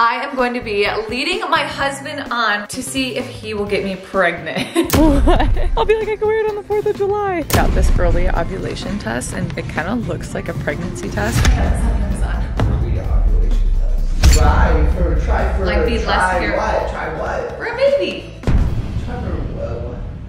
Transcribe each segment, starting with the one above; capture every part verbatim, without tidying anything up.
I am going to be leading my husband on to see if he will get me pregnant. What? I'll be like, I can wear it on the fourth of July. Got this early ovulation test and it kind of looks like a pregnancy test. Early ovulation test. Try for, try for, like be try less careful. what? Try what? For a baby. Try for what?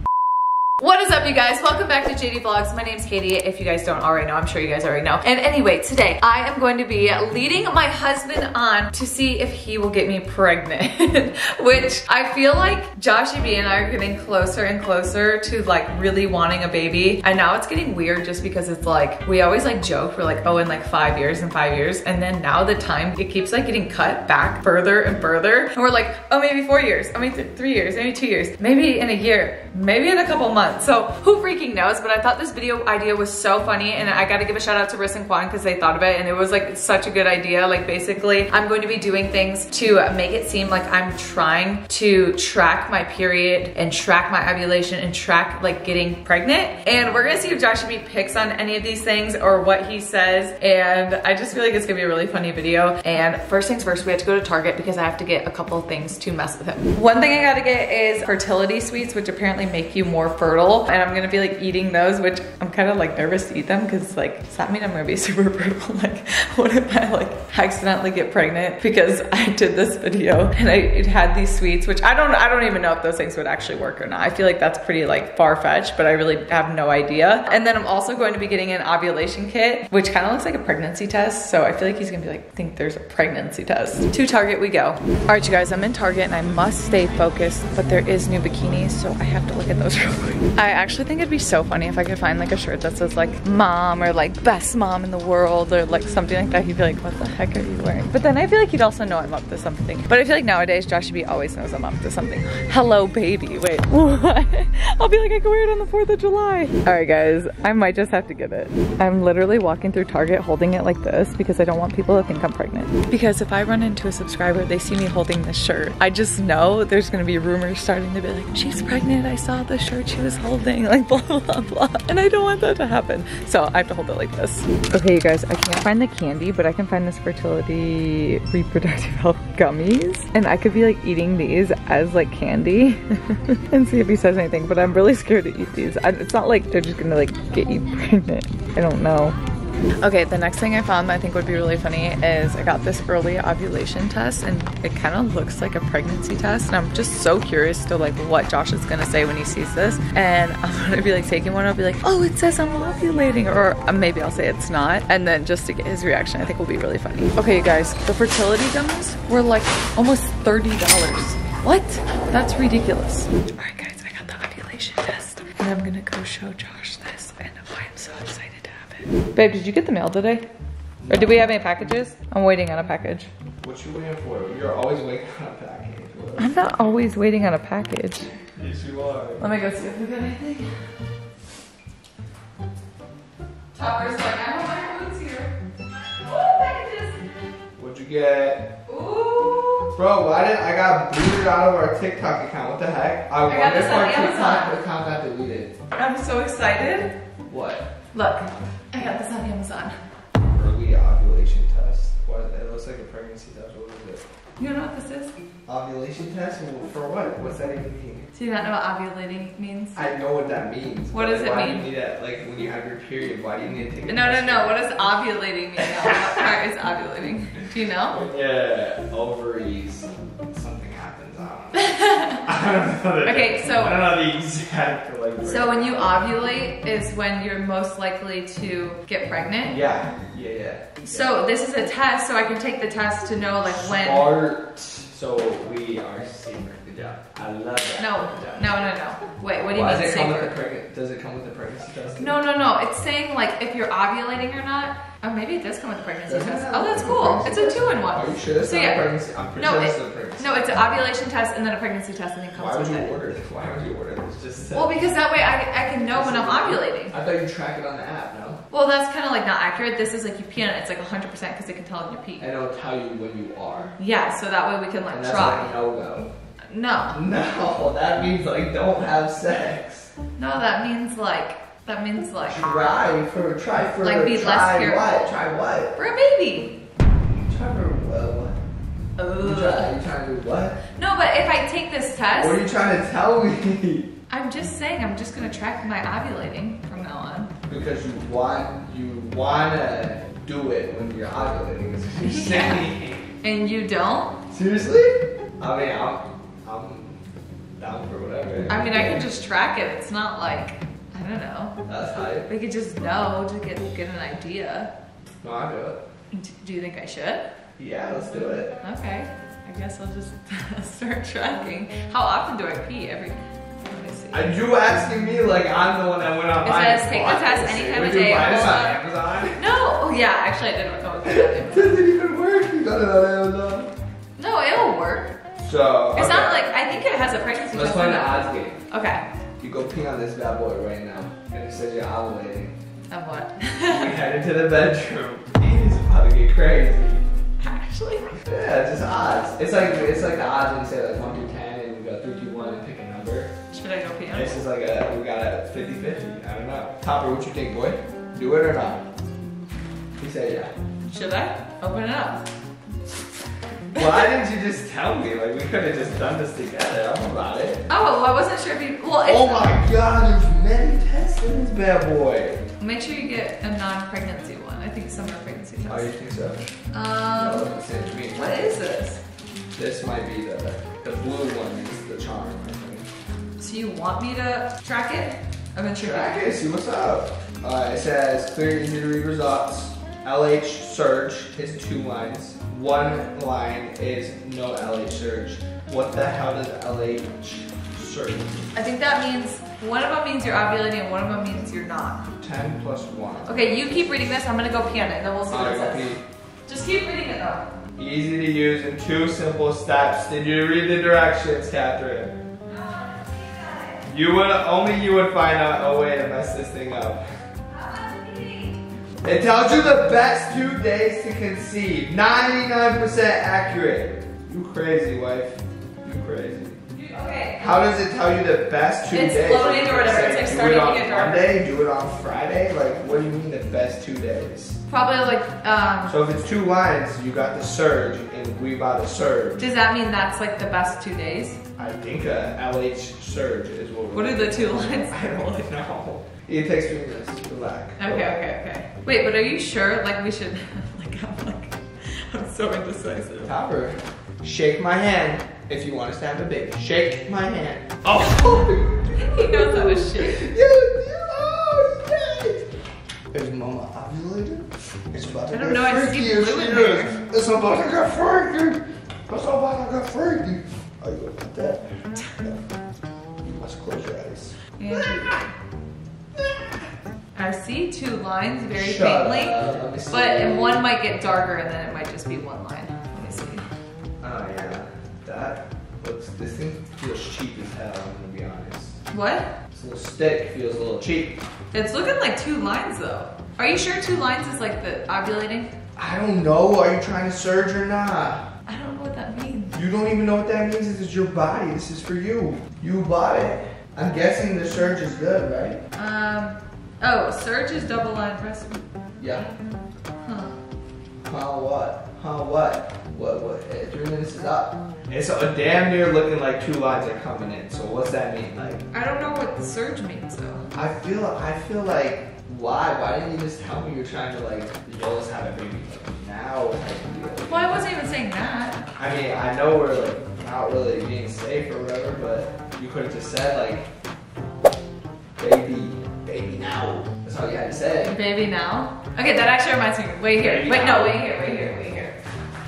What is up, you guys? Welcome back to J D Vlogs. My name's Katie. If you guys don't already know, I'm sure you guys already know. And anyway, today I am going to be leading my husband on to see if he will get me pregnant, which I feel like Joshy B and I are getting closer and closer to like really wanting a baby. And now it's getting weird just because it's like, we always like joke, we're like, oh, in like five years and five years. And then now the time, it keeps like getting cut back further and further. And we're like, oh, maybe four years, I mean, th three years, maybe two years, maybe in a year, maybe in a couple months. So who freaking knows, but I thought this video idea was so funny and I gotta give a shout out to Riss and Quan because they thought of it and it was like such a good idea. Like basically I'm going to be doing things to make it seem like I'm trying to track my period and track my ovulation and track like getting pregnant. And we're gonna see if Joshy B picks on any of these things or what he says. And I just feel like it's gonna be a really funny video. And first things first, we have to go to Target because I have to get a couple of things to mess with him. One thing I gotta get is fertility sweets, which apparently make you more fertile. And I'm gonna be like eating those, which I'm kind of like nervous to eat them because like, does that mean I'm gonna be super fertile? Like, what if I like accidentally get pregnant because I did this video and I it had these sweets, which I don't, I don't even know if those things would actually work or not. I feel like that's pretty like far-fetched, but I really have no idea. And then I'm also going to be getting an ovulation kit, which kind of looks like a pregnancy test. So I feel like he's gonna be like, think there's a pregnancy test. To Target we go. All right, you guys, I'm in Target and I must stay focused, but there is new bikinis, so I have to look at those real quick. I actually think it'd be so funny if I could find like a shirt that says like mom or like best mom in the world or like something like that. He'd be like, what the heck are you wearing? But then I feel like he'd also know I'm up to something. But I feel like nowadays Joshy B always knows I'm up to something. Hello baby, wait, what? I'll be like, I can wear it on the fourth of July. All right guys, I might just have to get it. I'm literally walking through Target holding it like this because I don't want people to think I'm pregnant. Because if I run into a subscriber, they see me holding this shirt, I just know there's gonna be rumors starting to be like, she's pregnant, I saw the shirt she was holding, like blah, blah, blah. And I don't want that to happen. So I have to hold it like this. Okay, you guys, I can't find the candy, but I can find this fertility reproductive health gummies. And I could be like eating these as like candy and see if he says anything, but I'm really scared to eat these. I, it's not like they're just gonna like get you pregnant. I don't know. Okay, the next thing I found that I think would be really funny is I got this early ovulation test and it kind of looks like a pregnancy test. And I'm just so curious to like what Josh is gonna say when he sees this. And I'm gonna be like taking one, I'll be like, oh, it says I'm ovulating. Or maybe I'll say it's not. And then just to get his reaction, I think will be really funny. Okay, you guys, the fertility gummies were like almost thirty dollars. What? That's ridiculous. All right, guys, I got the ovulation test. And I'm gonna go show Josh this. And I'm so excited. Babe, did you get the mail today? Or did we have any packages? I'm waiting on a package. What you waiting for? You're always waiting on a package. I'm not always waiting on a package. Yes, you are. Let me go see if we got anything. Topper's like, I want my boots here. Ooh, packages! What'd you get? Ooh. Bro, why did I got booted out of our TikTok account? What the heck? I, I got wonder this if on our TikTok Amazon. account got deleted. I'm so excited. What? Look, I got this on Amazon. Early ovulation test. What? It looks like a pregnancy test. What is it? You know what this is? Ovulation test? For what? What's that even mean? Do you not know what ovulating means? I know what that means. What but does it why mean? Do you need that, like when you have your period, why do you need to take a No, no, test? no. What does ovulating mean? No, what part is ovulating? Do you know? Yeah, ovaries. Something happens. I don't know. I don't know the, Okay, so- I don't know the exact like. So when you ovulate is when you're most likely to get pregnant? Yeah, yeah, yeah. So this is a test, so I can take the test to know like when. Smart. So we are safer. Good job. I love that. No, Good job. no, no, no. Wait, what do you Why mean does it come with safer? the pregnant? Does it come with the pregnancy test? No, no, no. It's saying like if you're ovulating or not. Oh, maybe it does come with the pregnancy Doesn't test. it? Oh, that's cool. It's a two in one. Are you sure it's So not yeah. a pregnancy? I'm pretty No, sure it- it's a pregnancy. No, it's an ovulation test and then a pregnancy test and it comes Why would with you it. order this? Why would you order this? Just Well, because that way I, I can know when I'm ovulating. I thought you track it on the app, no? Well, that's kind of like not accurate. This is like you pee on it. It's like one hundred percent because it can tell in your pee. And it'll tell you when you are. Yeah, so that way we can like And that's try. like no go. No, No, that means like don't have sex. no, that means like that means like Try for try for Like, be less try careful. what? Try what? for a baby. Try for what? You Ugh. trying, you trying to do what? No, but if I take this test, What are you trying to tell me? I'm just saying I'm just gonna track my ovulating from now on. Because you want, you wanna do it when you're ovulating. Is what you're saying. And you don't? Seriously? I mean, I'm, I'm down for whatever. I mean, I can just track it. It's not like, I don't know. That's hype. We could just know to get get an idea. No, I'll do it. D- Do you think I should? Yeah, let's do it. Okay. I guess I'll just start tracking. How often do I pee? Every. Let me see. Are you asking me like I'm the one that went on It mine? says take the test any time of Would you day. buy this Hold on on. Amazon? No. Oh yeah. Actually, I didn't come up with It that. doesn't even work. You got it on Amazon. No, it'll work. So It's okay. not like I think it has a pregnancy Let's test play in an it. odds game. Okay. You go pee on this bad boy right now, and it says you're ovulating. Of what? We head into the bedroom. It's about to get crazy. Actually. Yeah, it's just odds. It's like it's like the odds when you say like one through ten, and we go three, two, one, and pick a number. Should I go pee on It's it? just like a we got a fifty fifty. I don't know. Topper, what you think, boy? Do it or not? He said yeah. Should I? Open it up. Why didn't you just tell me? Like we could have just done this together. I'm about it. Oh, I wasn't sure if you. Well, it's, Oh my god, there's many tests in this bad boy. make sure you get a non-pregnancy one. I think some are pregnancy tests. Oh, you think so? That Um, wasn't the same to me. what is this? This might be the the blue one is the charm, I think. So you want me to track it? I'm gonna track Track it. it, see what's up. Uh, it says clear easy to read results. L H surge is two lines. One line is no L H surge. What the hell does L H surge mean? I think that means one of them means you're ovulating and one of them means you're not. ten plus one. Okay, you keep reading this. I'm gonna go pee on it, and then we'll see what it Alright, says. okay. Just keep reading it though. Easy to use in two simple steps. Did you read the directions, Catherine? You would only you would find out a way to mess this thing up. It tells you the best two days to conceive. ninety-nine percent accurate. You crazy, wife. You crazy. Okay. How does it tell you the best two It's days? loading or whatever. Say, It's like do starting it to on get darker. Monday, do it on Friday. Like, what do you mean the best two days? Probably like, um, So if it's two lines, you got the surge, and we got a surge. does that mean that's like the best two days? I think a L H surge is what. What are the two lines? I don't really know. It takes three minutes. Relax. Okay, okay, okay. Wait, but are you sure? Like we should, like I'm like, I'm so indecisive. Topper, shake my hand if you want us to have a baby. Shake my hand. Oh! He knows how to shake. You, you, oh, yes! Is Mama ovulated? It's about to I don't get know, I freaky see if blue she in is. there. It's about to get freaky. It's about to get freaky. Are you about that? You must close your eyes. And I see two lines very Shut faintly, up, let me see. but and one might get darker and then it might just be one line. Let me see. Oh yeah, that looks. This thing feels cheap as hell. I'm gonna be honest. What? This little stick feels a little cheap. It's looking like two lines though. Are you sure two lines is like the ovulating? I don't know. Are you trying to surge or not? I don't know what that means. You don't even know what that means. This is your body. This is for you. You bought it. I'm guessing the surge is good, right? Um, oh, surge is double line pressing. Yeah. Huh. Huh? What? Huh? What? What? What? eh, Three minutes is up. It's a damn near looking like two lines are coming in. So what's that mean? Like, I don't know what the surge means though. I feel. I feel like. Why? Why didn't you just tell me you're trying to like let us have a baby like, now? Type deal? Well, I wasn't even saying that. I mean, I know we're like not really being safe or whatever, but you could have just said like, baby, baby now. That's all you had to say. Baby now? Okay, that actually reminds me. Wait here. Baby Wait, now. no, wait here, wait here, wait here.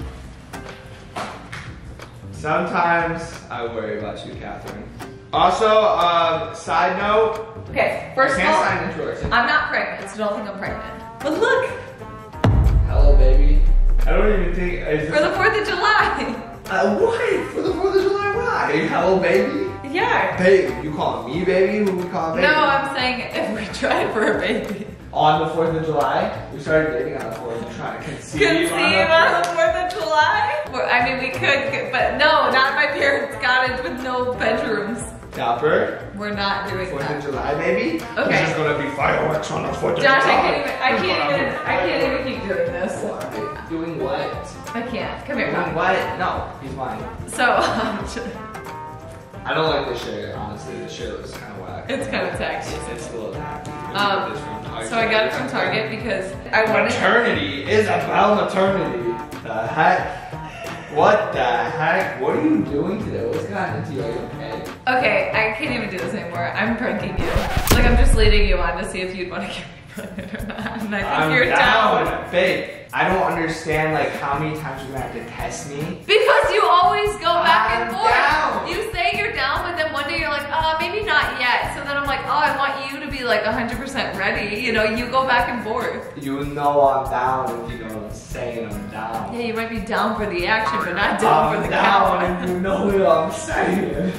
Sometimes I worry about you, Catherine. Also, um, side note, Okay, I first of can't all, sign into her. I'm not pregnant, so don't think I'm pregnant. But look, Hello, baby. I don't even think. Is for the fourth of July. uh, what? For the fourth of July? Why? Hello, baby. Yeah. Babe, you calling me baby? Who we call baby? No, I'm saying if we tried for a baby. On the fourth of July, we started dating on the fourth, trying to conceive. Conceive on the on the fourth of July? Well, I mean, we could, but no, not my parents' cottage with no bedrooms. Dapper. We're not doing Fourth of that. July, baby. Okay. There's gonna be fireworks on the Fourth of Josh, July. I can't even, I can't even, I can't even keep doing this. What? Doing what? I can't. Come here. Come what? No, he's mine. So, um, I don't like this shirt, honestly. The shirt looks kind of whack. it's kind of tacky. It's a little tacky. Um, so I got it from Target because I wanted. Maternity is about maternity. The heck? What the heck? What are you doing today? What's gotten into you? Are you okay? Okay, I can't even do this anymore. I'm pranking you. Like I'm just leading you on to see if you'd want to get me pregnant or not. And I think I'm you're down. down. Babe, I don't understand like how many times you're gonna have to test me. Because you always go back I'm and forth. down. You say you're down, but then one day you're like, uh, maybe not yet. So then I'm like, oh, I want you to be like one hundred percent ready. You know, you go back and forth. You know I'm down if you know what I'm saying. I'm down. Yeah, you might be down for the action, but not down I'm for the down count. if you know what I'm saying.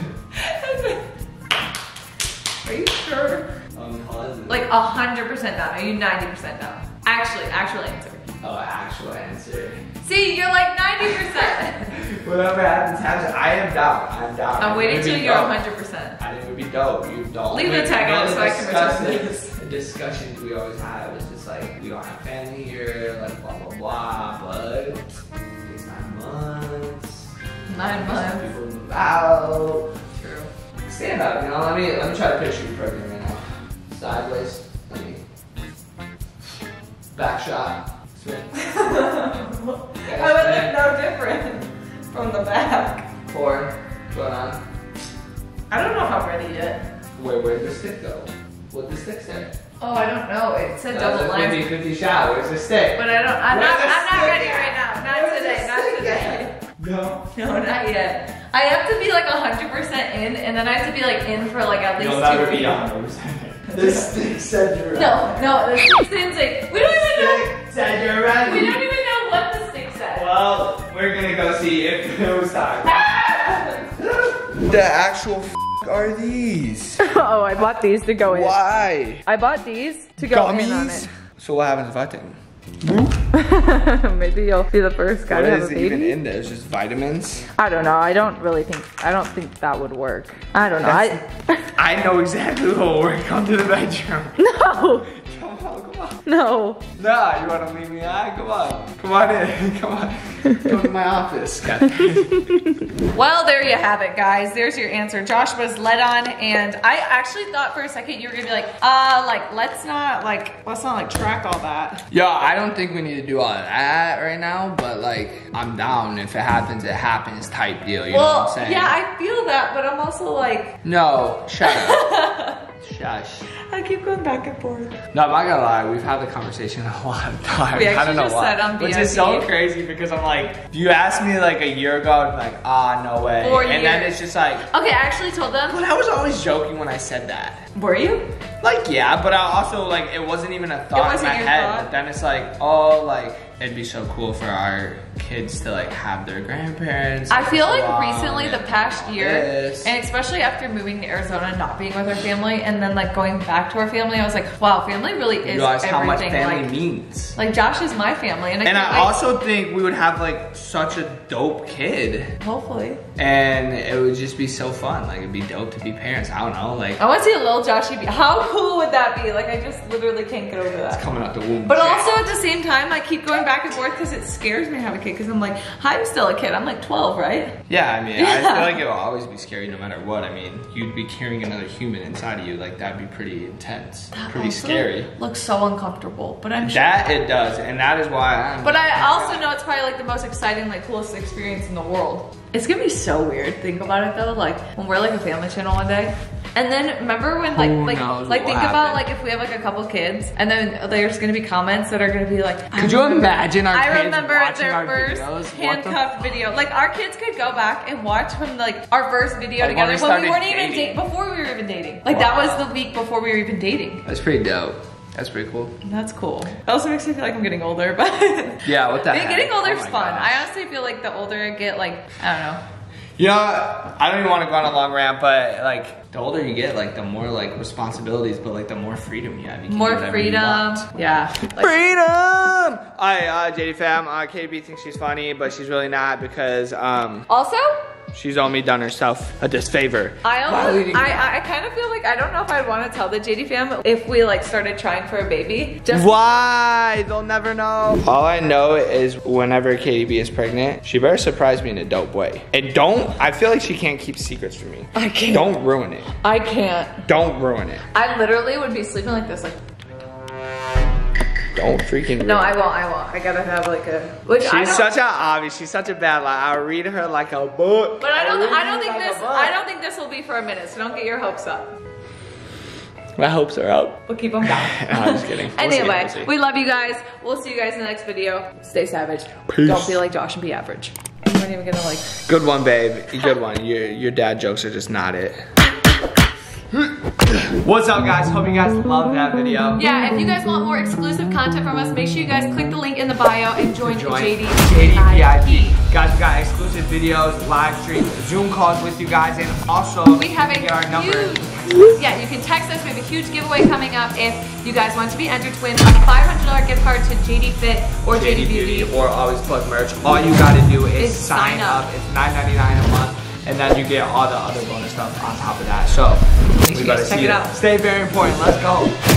Are you sure? I'm positive. Like one hundred percent down. Are you ninety percent down? Actually, actual answer. Oh, actual answer. See, you're like ninety percent. Whatever happens, happens. I am down. I'm down. I'm waiting It would till be you're dope. one hundred percent. I think it would be dope. You don't. Leave the tag on so I can return this. The discussions we always have is just like, we don't have family here, like blah, blah, blah, but it's nine months. Nine months. People move out. True. Stand up, you know, let me, let me try to picture you pregnant right now. Sideways, let me. Back shot. Swing. I would look no different from the back. Four, going on. I don't know if I'm ready yet. Wait, where'd the stick go? What'd the stick say? Oh, I don't know. It said That's double a lines. fifty fifty shot. Where's the stick? But I don't, I'm Where's not, the I'm not stick ready at? right now. Not Where's today, the not stick today. No. No, not yet. I have to be like one hundred percent in, and then I have to be like in for like at least You'll two never weeks. be one hundred percent. The stick said you're No, no, the stick didn't say. We don't even know. Stick said you're ready. We don't even know what the stick said. Well, we're gonna go see if it was time. The actual f are these? Oh, I bought these to go in. Why? I bought these to go in on Gummies? it. So what happens if I take them? Maybe you'll be the first guy What to have is a even baby. in there? It's just vitamins? I don't know. I don't really think. I don't think that would work. I don't know. I. I know exactly what will work. Come to the bedroom. No. Come on, come on. No. Nah, you wanna leave me out? Come on. Come on in. Come on. Come to my office. Well, there you have it, guys. There's your answer. Josh was led on, and I actually thought for a second you were gonna be like, uh, like let's not like let's not like track all that. Yo, I don't think we need to do all that right now, but like, I'm down. If it happens, it happens type deal, you know Well, what I'm saying? yeah, I feel that, but I'm also like, No, shut up. Shush. I keep going back and forth. No, I'm not gonna lie, we've had the conversation a lot of times. We I don't actually know just why. said on Which B I is so B. crazy because I'm like, if you asked me like a year ago, I'd be like, ah, no way. Four and then years. it's just like, Okay, I actually told them. but I was always joking when I said that. Were you? Like, yeah, but I also, like, it wasn't even a thought in wasn't my your head. thought? But then it's like, oh, like, it'd be so cool for our kids to, like, have their grandparents. I feel like along recently, the and past all year, this. and especially after moving to Arizona, not being with our family, and then like going back to our family, I was like, wow, family really is You realize everything. how much family like, means. like Josh is my family, and I, And can't, I like, also think we would have, like, such a dope kid. hopefully. And it would just be so fun. Like, it'd be dope to be parents. I don't know, like, I want to see a little Joshy be. How cool would that be? Like, I just literally can't get over that. coming out the womb. But also at the same time, I keep going back and forth because it scares me to have a kid. Because I'm like, I'm still a kid. I'm like twelve, right? Yeah, I mean, I Yeah. feel like it will always be scary no matter what. I mean, you'd be carrying another human inside of you. Like, that'd be pretty intense. That pretty also scary. Looks so uncomfortable, but I'm sure. That it does, and that is why I'm. But I also know it's probably like the most exciting, like coolest experience in the world. It's gonna be so weird. Think about it though, like when we're like a family channel one day. And then remember when like Who like knows like what think will about happen. like if we have like a couple kids and then there's gonna be comments that are gonna be like, I Could you remember- imagine our I kids remember watching their our first videos? What the- handcuffed video. Like our kids could go back and watch from like our first video Like, when together we when we started weren't even dating. dating before we were even dating. Like that Wow. was the week before we were even dating. That's pretty dope. That's pretty cool. That's cool. It also makes me feel like I'm getting older, but Yeah, what the Hey, heck? getting older Oh is my fun. gosh. I honestly feel like the older I get, like, I don't know. You know, I don't even want to go on a long rant, but like the older you get, like the more like responsibilities, but like the more freedom you have. You can do More whatever you freedom. want. Yeah. Like, Freedom! Hi, uh, J D fam. Uh, K B thinks she's funny, but she's really not because, um, also, She's only done herself a disfavor. I almost, I, I kind of feel like I don't know if I'd want to tell the J D fam if we like started trying for a baby. Just Why? They'll never know. All I know is whenever Katie B is pregnant, she better surprise me in a dope way. And don't, I feel like she can't keep secrets from me. I can't. Don't ruin it. I can't. Don't ruin it. I literally would be sleeping like this, like. Don't freaking ruin No, it. I won't. I won't. I gotta have like a. Which I She's don't, such a obvious. She's such a bad. Like I'll read her like a book. But I don't. I'll I read don't her think like a this. book. I don't think this will be for a minute. So don't get your hopes up. My hopes are up. We'll keep them down. No, I'm just kidding. We'll see, Anyway, we'll see. we love you guys. We'll see you guys in the next video. Stay savage. Peace. Don't be like Josh and be average. I'm not even gonna like. Good one, babe. Good one. Your your dad jokes are just not it. What's up, guys? Hope you guys loved that video. Yeah, if you guys want more exclusive content from us, make sure you guys click the link in the bio and join, Join J D J D V I P. Guys, we got exclusive videos, live streams, Zoom calls with you guys, and also We have a get our number. huge, yeah, you can text us. We have a huge giveaway coming up if you guys want to be entered to win a five hundred dollar gift card to J D Fit or J D, Beauty. or Always Plug merch. All you gotta do is Is sign sign up. up. It's nine ninety-nine a month, and then you get all the other bonus stuff on top of that. So Make sure we you gotta guys check see it it. out. Stay very important. Let's go.